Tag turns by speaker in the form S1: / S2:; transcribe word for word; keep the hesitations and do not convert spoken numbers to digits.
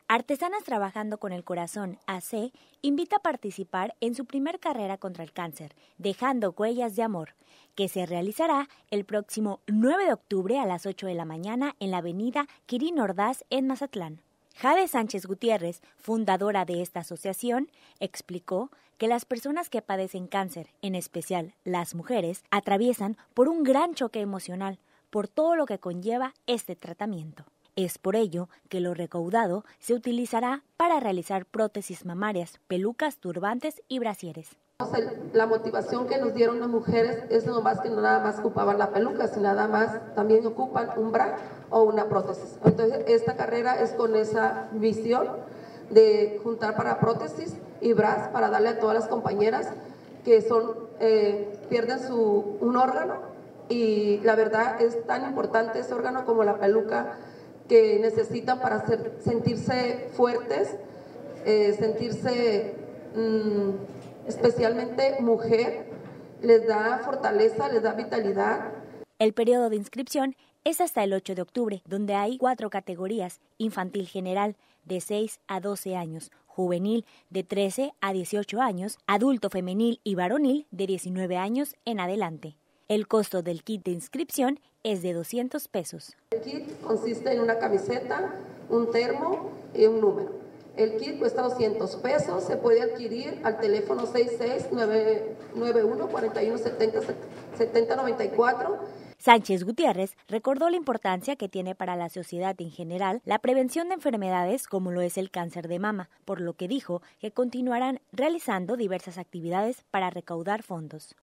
S1: Artesanas Trabajando con el Corazón, A C, invita a participar en su primer carrera contra el cáncer, Dejando Huellas de Amor, que se realizará el próximo nueve de octubre a las ocho de la mañana en la avenida Quirino Ordaz en Mazatlán. Jade Sánchez Gutiérrez, fundadora de esta asociación, explicó que las personas que padecen cáncer, en especial las mujeres, atraviesan por un gran choque emocional por todo lo que conlleva este tratamiento. Es por ello que lo recaudado se utilizará para realizar prótesis mamarias, pelucas, turbantes y brasieres.
S2: La motivación que nos dieron las mujeres es no más que no nada más ocupaban la peluca, sino nada más también ocupan un bra o una prótesis. Entonces esta carrera es con esa visión de juntar para prótesis y bras para darle a todas las compañeras que son eh, pierden su, un órgano, y la verdad es tan importante ese órgano como la peluca que necesitan para hacer, sentirse fuertes, eh, sentirse mmm, especialmente mujer, les da fortaleza, les da vitalidad.
S1: El periodo de inscripción es hasta el ocho de octubre, donde hay cuatro categorías: infantil general de seis a doce años, juvenil de trece a dieciocho años, adulto femenil y varonil de diecinueve años en adelante. El costo del kit de inscripción es de doscientos pesos.
S2: El kit consiste en una camiseta, un termo y un número. El kit cuesta doscientos pesos, se puede adquirir al teléfono seis seis nueve uno cuatro uno siete cero siete cero nueve cuatro.
S1: Sánchez Gutiérrez recordó la importancia que tiene para la sociedad en general la prevención de enfermedades como lo es el cáncer de mama, por lo que dijo que continuarán realizando diversas actividades para recaudar fondos.